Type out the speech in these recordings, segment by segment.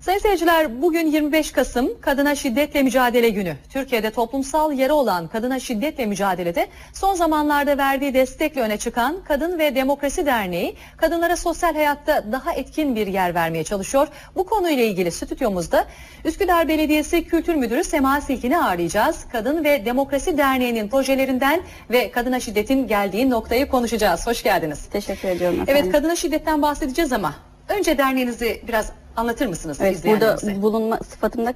Sayın seyirciler, bugün 25 Kasım Kadına Şiddetle Mücadele Günü. Türkiye'de toplumsal yeri olan kadına şiddetle mücadelede son zamanlarda verdiği destekle öne çıkan Kadın ve Demokrasi Derneği, kadınlara sosyal hayatta daha etkin bir yer vermeye çalışıyor. Bu konuyla ilgili stüdyomuzda Üsküdar Belediyesi Kültür Müdürü Sema Silkin'i ağırlayacağız. Kadın ve Demokrasi Derneği'nin projelerinden ve kadına şiddetin geldiği noktayı konuşacağız. Hoş geldiniz. Teşekkür ediyorum efendim. Evet, kadına şiddetten bahsedeceğiz ama önce derneğinizi biraz anlatır mısınız? Evet, burada bulunma sıfatımda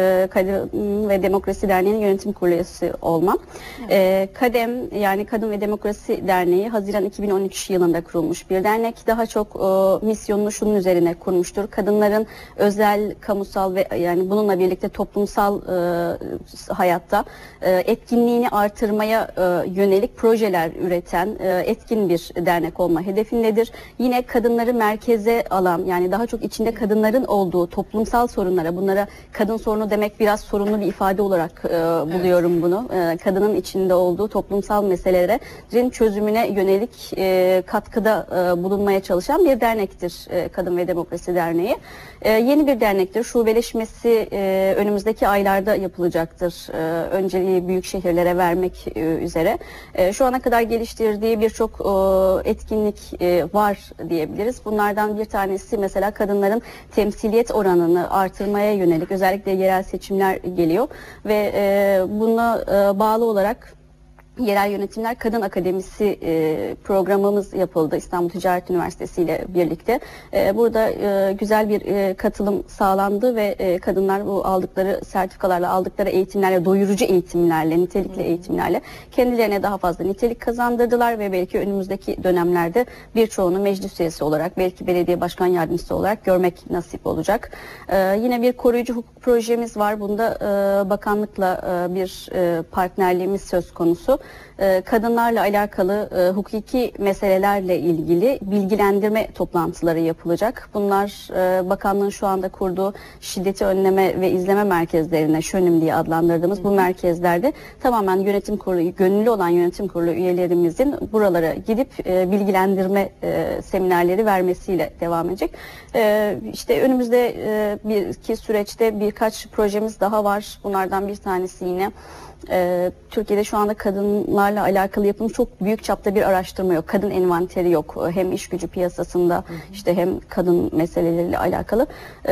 Kadın ve Demokrasi Derneği'nin yönetim kurulu üyesi olmam. Evet. KADEM, yani Kadın ve Demokrasi Derneği Haziran 2013 yılında kurulmuş bir dernek. Daha çok misyonunu şunun üzerine kurmuştur: kadınların özel, kamusal ve yani bununla birlikte toplumsal hayatta etkinliğini artırmaya yönelik projeler üreten etkin bir dernek olma hedefindedir. Yine kadınları merkeze alan, yani daha çok içinde kadınların olduğu toplumsal sorunlara, bunlara kadın sorunu demek biraz sorunlu bir ifade olarak buluyorum bunu. Kadının içinde olduğu toplumsal meselelerin çözümüne yönelik katkıda bulunmaya çalışan bir dernektir Kadın ve Demokrasi Derneği. Yeni bir dernektir. Şubeleşmesi önümüzdeki aylarda yapılacaktır. Önceliği büyük şehirlere vermek üzere. Şu ana kadar geliştirdiği birçok etkinlik var diyebiliriz. Bunlardan bir tanesi mesela kadınların temsiliyet oranını artırmaya yönelik, özellikle yerel seçimler geliyor ve buna bağlı olarak Yerel Yönetimler Kadın Akademisi programımız yapıldı İstanbul Ticaret Üniversitesi ile birlikte. Burada güzel bir katılım sağlandı ve kadınlar bu aldıkları sertifikalarla, aldıkları eğitimlerle, doyurucu eğitimlerle, nitelikli eğitimlerle kendilerine daha fazla nitelik kazandırdılar ve belki önümüzdeki dönemlerde birçoğunu meclis üyesi olarak, belki belediye başkan yardımcısı olarak görmek nasip olacak. Yine bir koruyucu hukuk projemiz var. Bunda bakanlıkla bir partnerliğimiz söz konusu. Kadınlarla alakalı hukuki meselelerle ilgili bilgilendirme toplantıları yapılacak. Bunlar bakanlığın şu anda kurduğu şiddeti önleme ve izleme merkezlerine, ŞÖNİM diye adlandırdığımız bu merkezlerde tamamen yönetim kurulu, gönüllü olan yönetim kurulu üyelerimizin buralara gidip bilgilendirme seminerleri vermesiyle devam edecek. İşte önümüzde bir iki süreçte birkaç projemiz daha var. Bunlardan bir tanesi yine Türkiye'de şu anda kadınlarla alakalı yapılmış çok büyük çapta bir araştırma yok. Kadın envanteri yok. Hem iş gücü piyasasında işte hem kadın meseleleriyle alakalı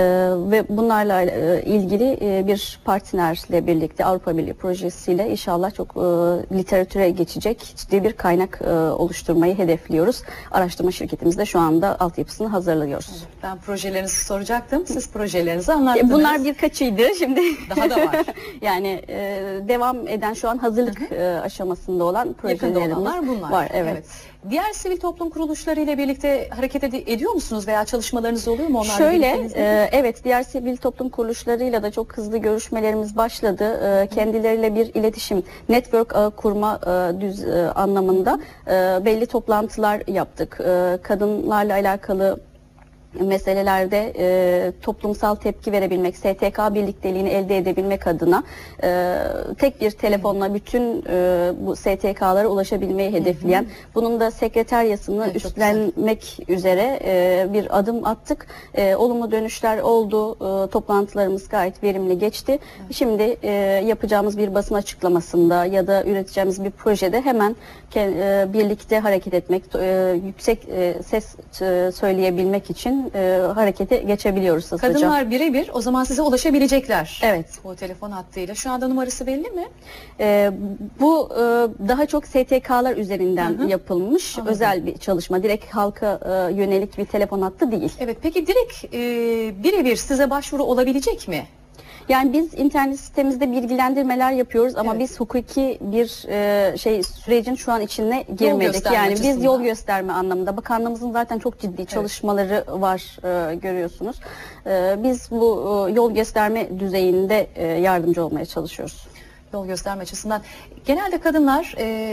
ve bunlarla ilgili bir partnerle birlikte Avrupa Birliği projesiyle inşallah çok literatüre geçecek ciddi bir kaynak oluşturmayı hedefliyoruz. Araştırma şirketimizde şu anda altyapısını hazırlıyoruz. Ben projelerinizi soracaktım. Siz projelerinizi anlattınız. Bunlar birkaçıydı. Şimdi daha da var. Yani devam eden, şu an hazırlık aşamasında olan projelerimiz var. Evet. Diğer sivil toplum kuruluşları ile birlikte hareket ediyor musunuz veya çalışmalarınız oluyor mu? Şöyle, evet, diğer sivil toplum kuruluşlarıyla da çok hızlı görüşmelerimiz başladı. Kendileriyle bir iletişim, network ağı kurma anlamında belli toplantılar yaptık. Kadınlarla alakalı meselelerde toplumsal tepki verebilmek, STK birlikteliğini elde edebilmek adına tek bir telefonla bütün bu STK'lara ulaşabilmeyi hedefleyen, bunun da sekreteryasını üstlenmek üzere bir adım attık. Olumlu dönüşler oldu. Toplantılarımız gayet verimli geçti. Şimdi yapacağımız bir basın açıklamasında ya da üreteceğimiz bir projede hemen birlikte hareket etmek, yüksek ses söyleyebilmek için harekete geçebiliyoruz hızlıca. Kadınlar birebir o zaman size ulaşabilecekler. Evet. Bu telefon hattıyla. Şu anda numarası belli mi? Bu daha çok STK'lar üzerinden yapılmış. Anladım. Özel bir çalışma. Direkt halka yönelik bir telefon hattı değil. Evet. Peki direkt birebir size başvuru olabilecek mi? Yani biz internet sitemizde bilgilendirmeler yapıyoruz ama biz hukuki bir sürecin şu an içine girmedik. Yani biz yol gösterme anlamında. Bakanlığımızın zaten çok ciddi çalışmaları var, görüyorsunuz. Biz bu yol gösterme düzeyinde yardımcı olmaya çalışıyoruz. Yol gösterme açısından. Genelde kadınlar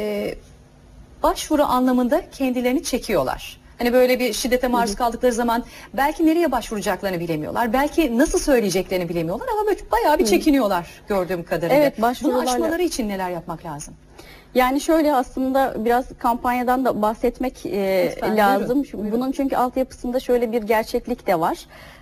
başvuru anlamında kendilerini çekiyorlar. Hani böyle bir şiddete maruz kaldıkları zaman belki nereye başvuracaklarını bilemiyorlar. Belki nasıl söyleyeceklerini bilemiyorlar ama böyle bayağı bir çekiniyorlar gördüğüm kadarıyla. Evet, bunu aşmaları için neler yapmak lazım? Yani şöyle, aslında biraz kampanyadan da bahsetmek lazım. Bunun çünkü altyapısında şöyle bir gerçeklik de var.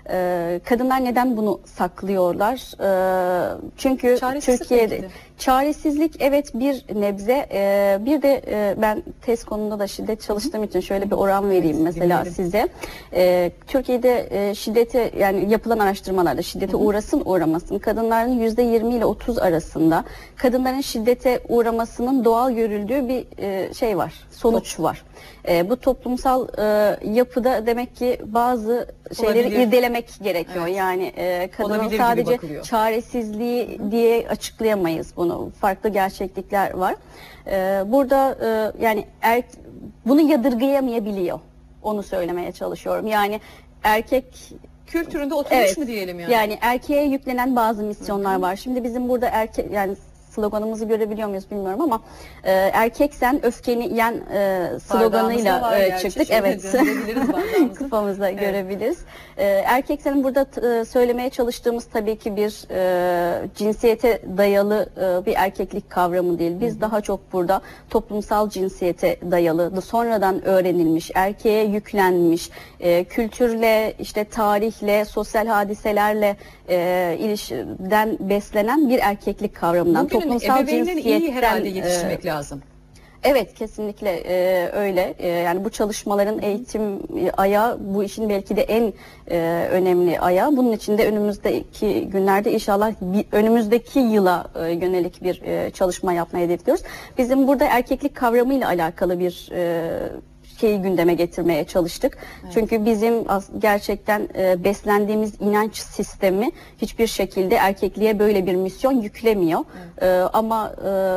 Kadınlar neden bunu saklıyorlar? Çünkü Türkiye'de çaresizlik evet bir nebze. Bir de ben tez konusunda da şiddet çalıştığım için şöyle bir oran vereyim mesela size. Türkiye'de şiddete, yani yapılan araştırmalarda şiddete uğrasın uğramasın, kadınların %20 ile 30 arasında kadınların şiddete uğramasının doğal görüldüğü bir şey var, sonuç var. Bu toplumsal yapıda demek ki bazı şeyleri irdelemek gerekiyor. Evet. Yani kadının olabilir sadece çaresizliği diye açıklayamayız bunu. Farklı gerçeklikler var. Burada yani bunu yadırgayamayabiliyor. Onu söylemeye çalışıyorum. Yani erkek kültüründe oturmuş mu diyelim yani? Yani erkeğe yüklenen bazı misyonlar var. Şimdi bizim burada yani sloganımızı görebiliyor muyuz bilmiyorum ama erkek sen öfkeni yen sloganıyla çıktık. Evet. Kafamızda görebiliriz. Erkek senin burada söylemeye çalıştığımız tabii ki bir cinsiyete dayalı bir erkeklik kavramı değil. Biz daha çok burada toplumsal cinsiyete dayalı, sonradan öğrenilmiş, erkeğe yüklenmiş, kültürle, işte tarihle, sosyal hadiselerle ilişkiden beslenen bir erkeklik kavramından. Bugün ebeveynlerin iyi herhalde yetiştirmek lazım. Evet, kesinlikle öyle. Yani bu çalışmaların eğitim ayağı bu işin belki de en önemli ayağı. Bunun için de önümüzdeki günlerde inşallah önümüzdeki yıla yönelik bir çalışma yapmayı hedefliyoruz. Bizim burada erkeklik kavramıyla alakalı bir şeyi gündeme getirmeye çalıştık. Evet. Çünkü bizim gerçekten beslendiğimiz inanç sistemi hiçbir şekilde erkekliğe böyle bir misyon yüklemiyor. Evet. Ama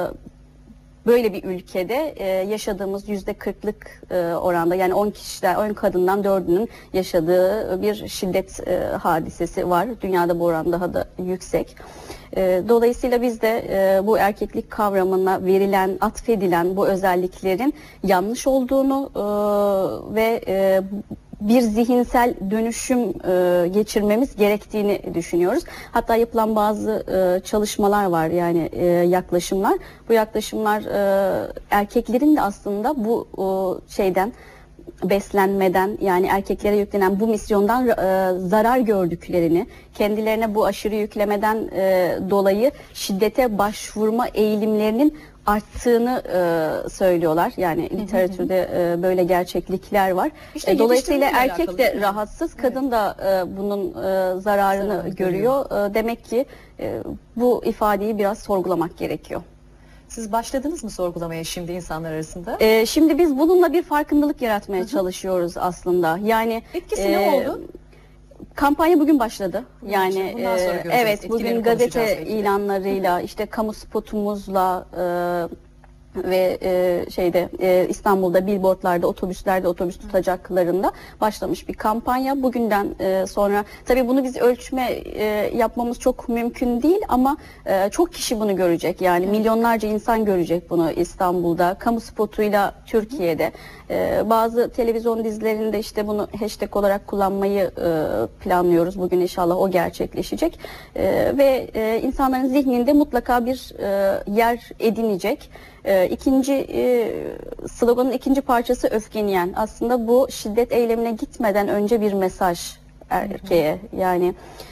böyle bir ülkede yaşadığımız %40'lık oranda, yani 10 kadından 4'ünün yaşadığı bir şiddet hadisesi var. Dünyada bu oran daha da yüksek. Dolayısıyla biz de bu erkeklik kavramına atfedilen bu özelliklerin yanlış olduğunu ve bir zihinsel dönüşüm geçirmemiz gerektiğini düşünüyoruz. Hatta yapılan bazı çalışmalar var, yani yaklaşımlar. Bu yaklaşımlar erkeklerin de aslında bu şeyden, beslenmeden, yani erkeklere yüklenen bu misyondan zarar gördüklerini, kendilerine bu aşırı yüklemeden dolayı şiddete başvurma eğilimlerinin arttığını söylüyorlar. Yani literatürde böyle gerçeklikler var. İşte dolayısıyla erkek de rahatsız, kadın da bunun zararını görüyor. Demek ki bu ifadeyi biraz sorgulamak gerekiyor. Siz başladınız mı sorgulamaya şimdi insanlar arasında? Şimdi biz bununla bir farkındalık yaratmaya çalışıyoruz aslında. Yani etkisi ne oldu? Kampanya bugün başladı. Yani evet, bugün gazete ilanlarıyla, işte kamu spotumuzla ve İstanbul'da billboardlarda, otobüslerde, otobüs tutacaklarında başlamış bir kampanya. Bugünden sonra tabii bunu biz ölçme yapmamız çok mümkün değil ama çok kişi bunu görecek. Yani milyonlarca insan görecek bunu İstanbul'da, kamu spotuyla Türkiye'de. Bazı televizyon dizilerinde işte bunu hashtag olarak kullanmayı planlıyoruz. Bugün inşallah o gerçekleşecek. Ve insanların zihninde mutlaka bir yer edinecek. Sloganın ikinci parçası öfkeni. Aslında bu şiddet eylemine gitmeden önce bir mesaj erkeğe. Yani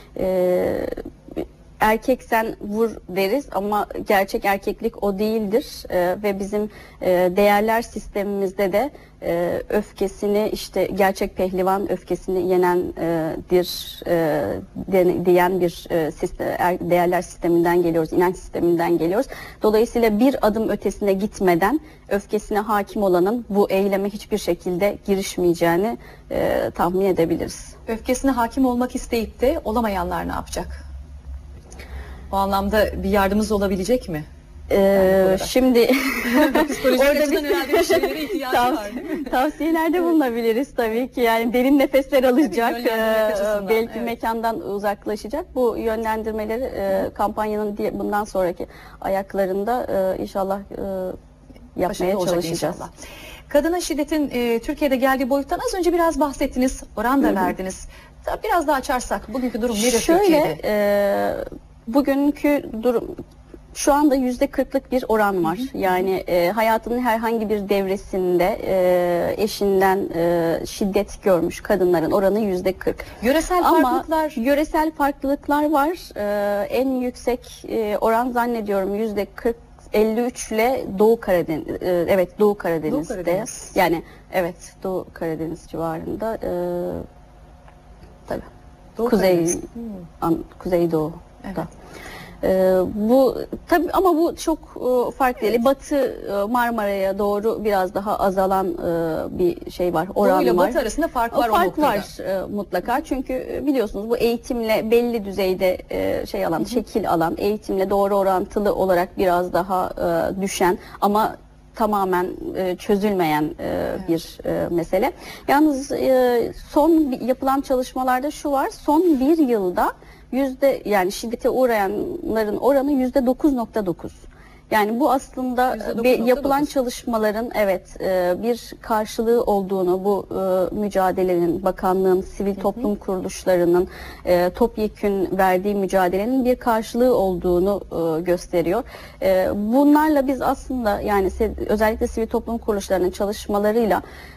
erkek sen vur deriz ama gerçek erkeklik o değildir. Ve bizim değerler sistemimizde de öfkesini, işte gerçek pehlivan öfkesini yenendir diyen bir değerler sisteminden geliyoruz, inanç sisteminden geliyoruz. Dolayısıyla bir adım ötesine gitmeden öfkesine hakim olanın bu eyleme hiçbir şekilde girişmeyeceğini tahmin edebiliriz. Öfkesine hakim olmak isteyip de olamayanlar ne yapacak? O anlamda bir yardımımız olabilecek mi? Şimdi orada bir şeylere ihtiyacı var, değil mi? Tavsiyelerde bulunabiliriz tabii ki. Yani derin nefesler alacak, belki evet, mekandan uzaklaşacak. Bu yönlendirmeleri kampanyanın bundan sonraki ayaklarında inşallah yapmaya çalışacağız. İnşallah. Kadına şiddetin Türkiye'de geldiği boyuttan az önce biraz bahsettiniz, oran da verdiniz. Biraz daha açarsak bugünkü durum nedir Türkiye'de? Bugünkü durum, Şu anda %40'lık bir oran var. Yani hayatının herhangi bir devresinde eşinden şiddet görmüş kadınların oranı %40. Yöresel farklılıklar var. En yüksek oran zannediyorum %40. 53 ile Doğu Karadeniz, evet Doğu Karadeniz'de, yani evet Doğu Karadeniz civarında, tabii Kuzeydoğu'da. Evet. Bu tabii ama bu çok farklı değil. Batı Marmara'ya doğru biraz daha azalan bir şey var. Oran Doğu ile var. Batı arasında fark var. Fark var mutlaka. Çünkü biliyorsunuz bu eğitimle belli düzeyde şekil alan, eğitimle doğru orantılı olarak biraz daha düşen ama tamamen çözülmeyen bir mesele. Yalnız son yapılan çalışmalarda şu var. Son bir yılda yani şiddete uğrayanların oranı %9.9. Yani bu aslında yapılan çalışmaların bir karşılığı olduğunu, bu mücadelenin, bakanlığın, sivil toplum kuruluşlarının topyekün verdiği mücadelenin bir karşılığı olduğunu gösteriyor. Bunlarla biz aslında yani özellikle sivil toplum kuruluşlarının çalışmalarıyla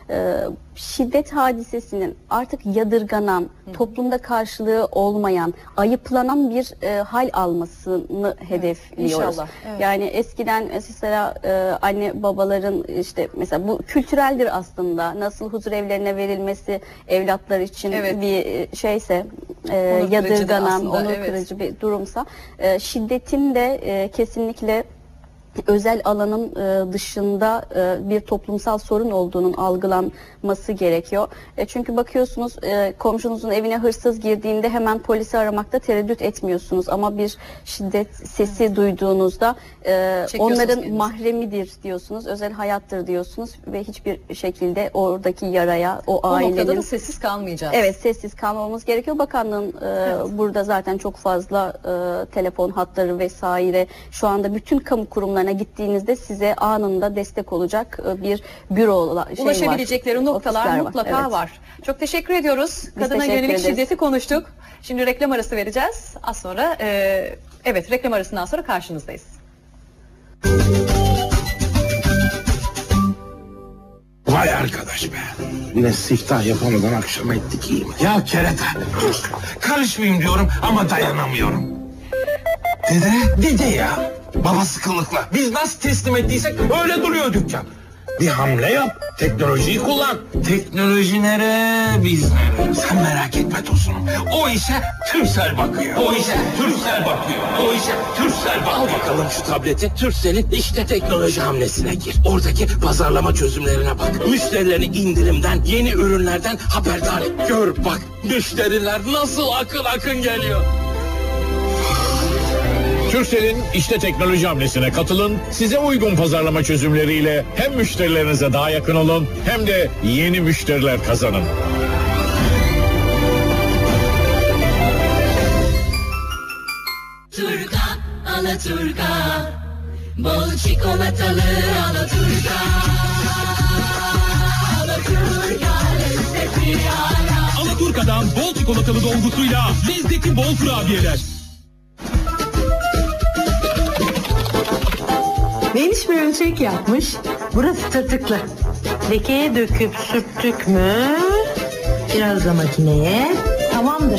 şiddet hadisesinin artık yadırganan, toplumda karşılığı olmayan, ayıplanan bir hal almasını hedefliyoruz. İnşallah. Evet. Yani eskiden mesela anne babaların işte mesela bu kültüreldir aslında. Nasıl huzur evlerine verilmesi evlatlar için bir şeyse yadırganan, onur kırıcı bir durumsa, şiddetin de kesinlikle özel alanın dışında bir toplumsal sorun olduğunun algılanması gerekiyor. Çünkü bakıyorsunuz komşunuzun evine hırsız girdiğinde hemen polisi aramakta tereddüt etmiyorsunuz. Ama bir şiddet sesi duyduğunuzda onların mahremidir diyorsunuz, özel hayattır diyorsunuz ve hiçbir şekilde oradaki yaraya, o ailenin... noktada da sessiz kalmayacağız. Evet, sessiz kalmamız gerekiyor. Bakanlığın burada zaten çok fazla telefon hatları vesaire, şu anda bütün kamu kurumlarına gittiğinizde size anında destek olacak bir büro var. Ulaşabilecekleri noktalar mutlaka var. Çok teşekkür ediyoruz. Kadına yönelik şiddeti konuştuk. Şimdi reklam arası vereceğiz. Az sonra reklam arasından sonra karşınızdayız. Vay arkadaş be. Yine siftah yapamadan akşama ettik, iyi mi? Ya kerata. Karışmayayım diyorum ama dayanamıyorum. Dede ya. Babası kılıkla. Biz nasıl teslim ettiysek öyle duruyor dükkan. Bir hamle yap. Teknolojiyi kullan. Teknoloji nere, biz nere? Sen merak etme Tosun'um. O işe Turkcell bakıyor. Al bakalım şu tableti. Turkcell'in işte teknoloji hamlesine gir. Oradaki pazarlama çözümlerine bak. Müşterileri indirimden, yeni ürünlerden haberdar et. Gör bak, müşteriler nasıl akın geliyor. Turkcell'in işte teknoloji hamlesine katılın. Size uygun pazarlama çözümleriyle hem müşterilerinize daha yakın olun hem de yeni müşteriler kazanın. Turka, Alaturka, bol çikolatalı Alaturka. Alaturka lezzeti ala. Alaturka'dan bol çikolatalı dolgusuyla lezzeti bol kurabiyeler. Neymiş bir ölçek yapmış. Burası tırtıklı. Lekeye döküp sürttük mü? Biraz da makineye. Tamamdır.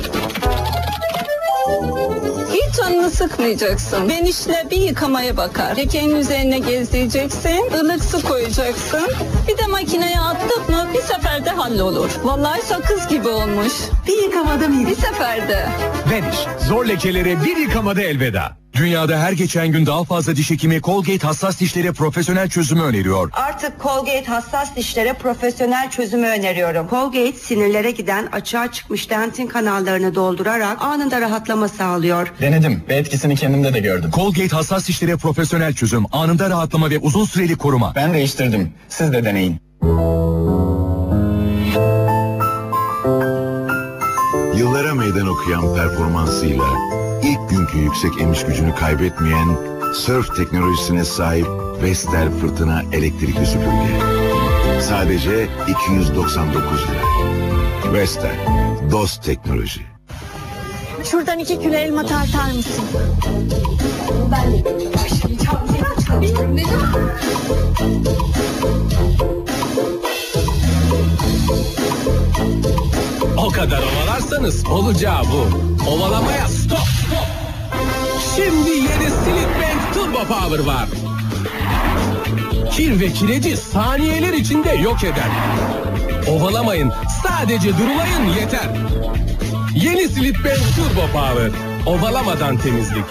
Hiç canını sıkmayacaksın. Benişle bir yıkamaya bakar. Lekenin üzerine gezdireceksin. Ilık su koyacaksın. Bir de makineye attık mı bir seferde hallolur. Vallahi sakız gibi olmuş. Bir yıkamada mı? Bir seferde. Vanish, zor lekelere bir yıkamada elveda. Dünyada her geçen gün daha fazla diş hekimi Colgate hassas dişlere profesyonel çözümü öneriyor. Artık Colgate hassas dişlere profesyonel çözümü öneriyorum. Colgate sinirlere giden açığa çıkmış dentin kanallarını doldurarak anında rahatlama sağlıyor. Denedim ve etkisini kendimde de gördüm. Colgate hassas dişlere profesyonel çözüm, anında rahatlama ve uzun süreli koruma. Ben değiştirdim. Siz de deneyin. Yıllara meydan okuyan performansıyla ilk günkü yüksek emiş gücünü kaybetmeyen Surf teknolojisine sahip Vestel Fırtına elektrikli süpürge. Sadece 299 lira. Vestel, dost teknoloji. Şuradan 2 kilo elma tartar mısın? Ben de başlayacağım. Çalıyorum dedim. O kadar ovalarsanız olacağı bu. Ovalamaya stop. Şimdi yeni Slipbank Turbo Power var. Kir ve kireci saniyeler içinde yok eder. Ovalamayın, sadece durulayın yeter. Yeni Slipbank Turbo Power. Ovalamadan temizlik.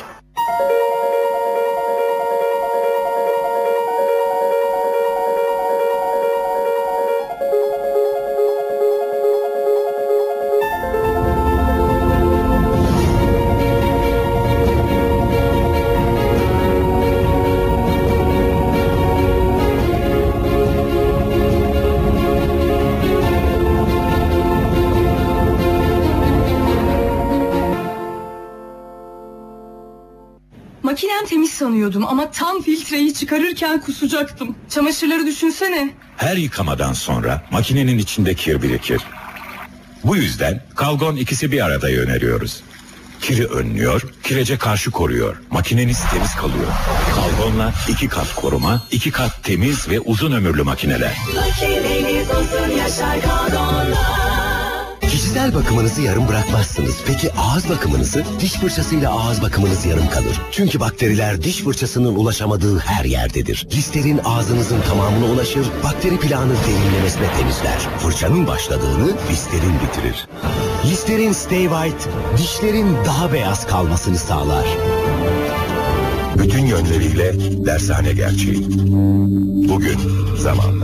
Makinem temiz sanıyordum ama tam filtreyi çıkarırken kusacaktım. Çamaşırları düşünsene. Her yıkamadan sonra makinenin içinde kir birikir. Bu yüzden Kalgon ikisi bir arada öneriyoruz. Kiri önlüyor, kirece karşı koruyor. Makineniz temiz kalıyor. Kalgon'la 2 kat koruma, 2 kat temiz ve uzun ömürlü makineler. Makineniz uzun yaşar Kalgon'la. Kişisel bakımınızı yarım bırakmazsınız. Peki ağız bakımınızı? Diş fırçasıyla ağız bakımınız yarım kalır. Çünkü bakteriler diş fırçasının ulaşamadığı her yerdedir. Listerin ağzınızın tamamına ulaşır, bakteri plağını derinlemesine temizler. Fırçanın başladığını Listerin bitirir. Listerin Stay White, dişlerin daha beyaz kalmasını sağlar. Bütün yönleriyle dershane gerçeği. Bugün zamanla.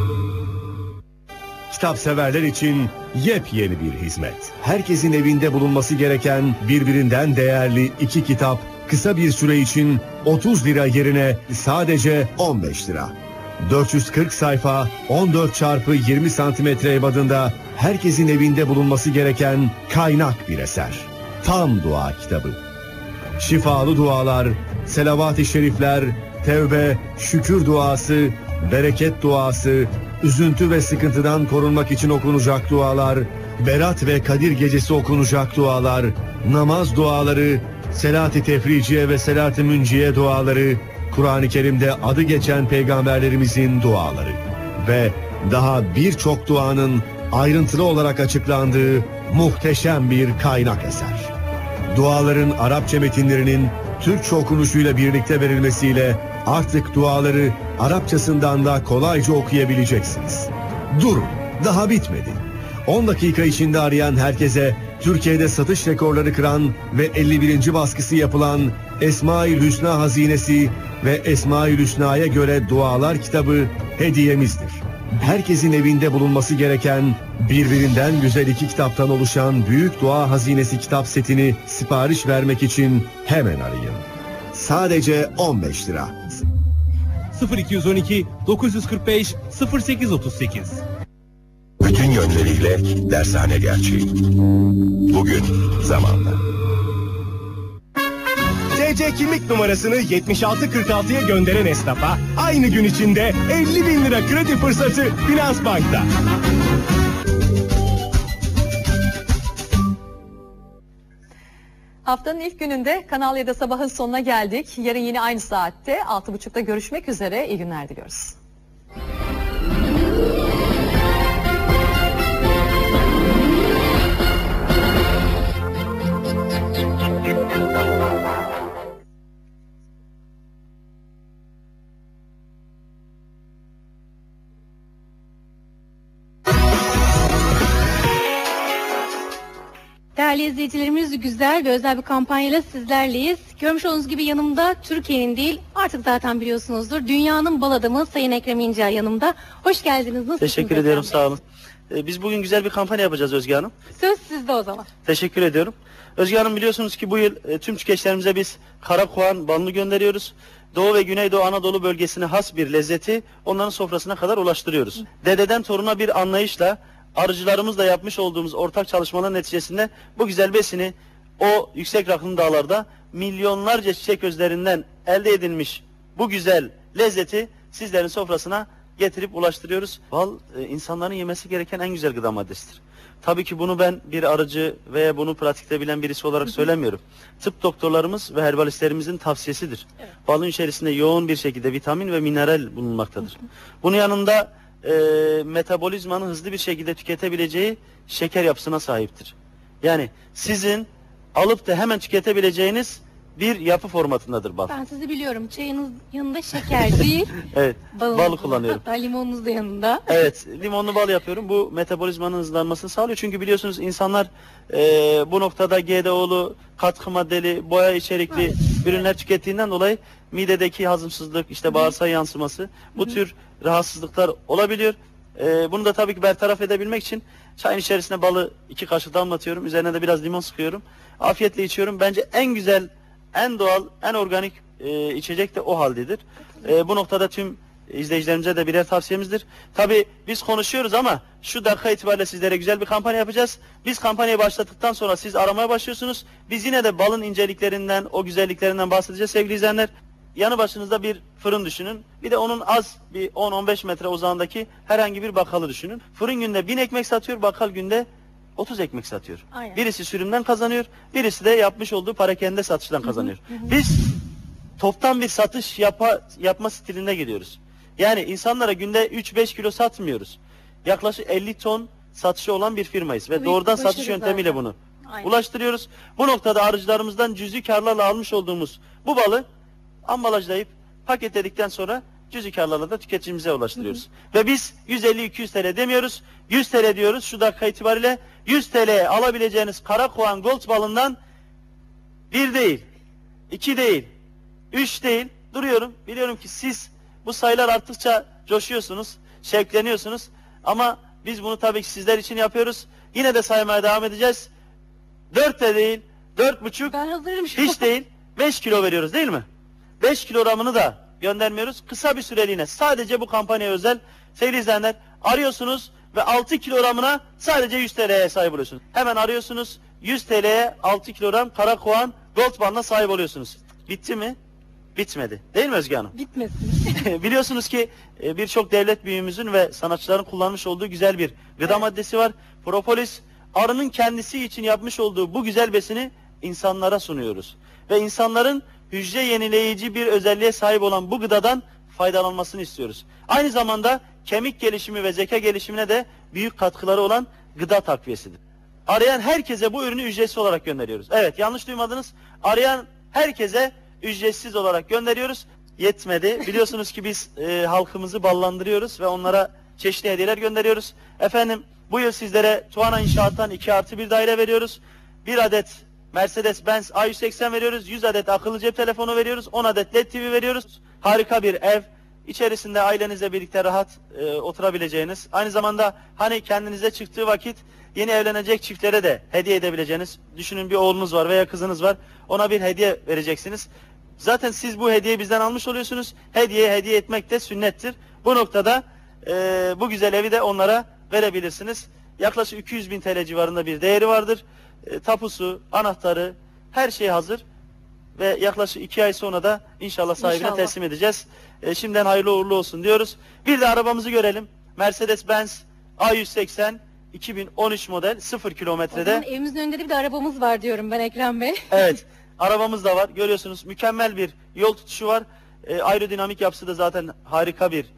Kitap severler için yepyeni bir hizmet. Herkesin evinde bulunması gereken birbirinden değerli 2 kitap kısa bir süre için 30 lira yerine sadece 15 lira. 440 sayfa 14x20 santimetre ebadında herkesin evinde bulunması gereken kaynak bir eser. Tam dua kitabı. Şifalı dualar, selavat-ı şerifler, tevbe, şükür duası, bereket duası, üzüntü ve sıkıntıdan korunmak için okunacak dualar, Berat ve Kadir gecesi okunacak dualar, namaz duaları, Selat-ı Tefriciye ve Selat-ı Münciye duaları, Kur'an-ı Kerim'de adı geçen peygamberlerimizin duaları ve daha birçok duanın ayrıntılı olarak açıklandığı muhteşem bir kaynak eser. Duaların Arapça metinlerinin Türkçe okunuşuyla birlikte verilmesiyle artık duaları Arapçasından da kolayca okuyabileceksiniz. Durun, daha bitmedi. 10 dakika içinde arayan herkese Türkiye'de satış rekorları kıran ve 51. baskısı yapılan Esma-i Hüsna Hazinesi ve Esma-i Hüsna'ya göre dualar kitabı hediyemizdir. Herkesin evinde bulunması gereken birbirinden güzel 2 kitaptan oluşan Büyük Dua Hazinesi kitap setini sipariş vermek için hemen arayın. Sadece 15 lira. 0212 945 0838. Bütün yönleriyle dershane gerçeği. Bugün zamanla. TC kimlik numarasını 7646'ya gönderen esnafa aynı gün içinde 50.000 lira kredi fırsatı Finans Bank'ta. Haftanın ilk gününde Kanal 7'de sabahın sonuna geldik. Yarın yine aynı saatte 6.30'da görüşmek üzere. İyi günler diliyoruz. Değerli izleyicilerimiz, güzel ve özel bir kampanyayla sizlerleyiz. Görmüş olduğunuz gibi yanımda Türkiye'nin değil, artık zaten biliyorsunuzdur, dünyanın bal adamı Sayın Ekrem İnce yanımda. Hoş geldiniz. Nasılsınız? Teşekkür ediyorum, sağ olun. Biz bugün güzel bir kampanya yapacağız Özge Hanım. Söz sizde o zaman. Teşekkür ediyorum. Özge Hanım, biliyorsunuz ki bu yıl tüm tüketicilerimize biz karakoğan balını gönderiyoruz. Doğu ve Güneydoğu Anadolu bölgesine has bir lezzeti onların sofrasına kadar ulaştırıyoruz. Dededen toruna bir anlayışla arıcılarımızla yapmış olduğumuz ortak çalışmalar neticesinde bu güzel besini o yüksek rakımlı dağlarda milyonlarca çiçek özlerinden elde edilmiş bu güzel lezzeti sizlerin sofrasına getirip ulaştırıyoruz. Bal insanların yemesi gereken en güzel gıda maddesidir. Tabii ki bunu ben bir arıcı veya bunu pratikte bilen birisi olarak söylemiyorum. Tıp doktorlarımız ve herbalistlerimizin tavsiyesidir. Evet. Balın içerisinde yoğun bir şekilde vitamin ve mineral bulunmaktadır. Bunun yanında metabolizmanın hızlı bir şekilde tüketebileceği şeker yapısına sahiptir. Yani sizin alıp da hemen tüketebileceğiniz bir yapı formatındadır bal. Ben sizi biliyorum. Çayınız yanında şeker değil. Evet. Bal kullanıyorum. Hatta limonunuz da yanında. Evet. Limonlu bal yapıyorum. Bu metabolizmanın hızlanmasını sağlıyor. Çünkü biliyorsunuz insanlar bu noktada GDO'lu, katkı maddeli, boya içerikli ürünler tükettiğinden dolayı midedeki hazımsızlık, işte bağırsağa yansıması, bu tür rahatsızlıklar olabiliyor. Bunu da tabii ki bertaraf edebilmek için çayın içerisine balı 2 kaşık damlatıyorum. Üzerine de biraz limon sıkıyorum. Afiyetle içiyorum. Bence en güzel, en doğal, en organik içecek de o haldedir. Bu noktada tüm izleyicilerimize de birer tavsiyemizdir. Tabii biz konuşuyoruz ama şu dakika itibariyle sizlere güzel bir kampanya yapacağız. Biz kampanyayı başlattıktan sonra siz aramaya başlıyorsunuz. Biz yine de balın inceliklerinden, o güzelliklerinden bahsedeceğiz sevgili izleyenler. Yanı başınızda bir fırın düşünün. Bir de onun az bir 10-15 metre uzağındaki herhangi bir bakkalı düşünün. Fırın günde 1000 ekmek satıyor, bakkal günde 30 ekmek satıyor. Aynen. Birisi sürümden kazanıyor, birisi de yapmış olduğu parakende satıştan kazanıyor. Biz toptan bir satış yapma stiline gidiyoruz. Yani insanlara günde 3-5 kilo satmıyoruz. Yaklaşık 50 ton satışı olan bir firmayız ve doğrudan satış yöntemiyle bunu ulaştırıyoruz. Bu noktada arıcılarımızdan cüzi karlarla almış olduğumuz bu balı ambalajlayıp paketledikten sonra cüzi karlarla da tüketicimize ulaştırıyoruz. Ve biz 150-200 TL demiyoruz, 100 TL diyoruz şu dakika itibariyle. 100 TL'ye alabileceğiniz Karakoğan Gold balından 1 değil, 2 değil, 3 değil, duruyorum. Biliyorum ki siz bu sayılar arttıkça coşuyorsunuz, şevkleniyorsunuz. Ama biz bunu tabii ki sizler için yapıyoruz. Yine de saymaya devam edeceğiz. 4 de değil, 4,5, ben hazırım hiç değil, 5 kilo veriyoruz değil mi? 5 kilogramını da göndermiyoruz. Kısa bir süreliğine sadece bu kampanyaya özel sevgili izleyenler arıyorsunuz ve 6 kilogramına sadece 100 TL'ye sahip oluyorsunuz. Hemen arıyorsunuz 100 TL'ye 6 kilogram Karakoğan Gold Band'a sahip oluyorsunuz. Bitti mi? Bitmedi. Değil mi Özge Hanım? Bitmesin. Biliyorsunuz ki birçok devlet büyüğümüzün ve sanatçıların kullanmış olduğu güzel bir gıda maddesi var. Propolis. Arının kendisi için yapmış olduğu bu güzel besini insanlara sunuyoruz. Ve insanların hücre yenileyici bir özelliğe sahip olan bu gıdadan faydalanmasını istiyoruz. Aynı zamanda kemik gelişimi ve zeka gelişimine de büyük katkıları olan gıda takviyesidir. Arayan herkese bu ürünü ücretsiz olarak gönderiyoruz. Evet, yanlış duymadınız. Arayan herkese ücretsiz olarak gönderiyoruz. Yetmedi. Biliyorsunuz ki biz halkımızı ballandırıyoruz ve onlara çeşitli hediyeler gönderiyoruz. Efendim bu yıl sizlere Tuana İnşaat'tan 2+1 daire veriyoruz. 1 adet Mercedes-Benz A180 veriyoruz. 100 adet akıllı cep telefonu veriyoruz. 10 adet LED TV veriyoruz. Harika bir ev. İçerisinde ailenizle birlikte rahat oturabileceğiniz. Aynı zamanda hani kendinize çıktığı vakit yeni evlenecek çiftlere de hediye edebileceğiniz. Düşünün bir oğlunuz var veya kızınız var. Ona bir hediye vereceksiniz. Zaten siz bu hediyeyi bizden almış oluyorsunuz. Hediye etmek de sünnettir. Bu noktada bu güzel evi de onlara verebilirsiniz. Yaklaşık 200.000 TL civarında bir değeri vardır. Tapusu, anahtarı, her şey hazır. Ve yaklaşık 2 ay sonra da inşallah sahibine teslim edeceğiz. Şimdiden hayırlı uğurlu olsun diyoruz. Bir de arabamızı görelim. Mercedes-Benz A180 2013 model 0 kilometrede. Evimizin önünde de bir de arabamız var diyorum ben Ekrem Bey. Evet, arabamız da var. Görüyorsunuz mükemmel bir yol tutuşu var. Aerodinamik yapısı da zaten harika bir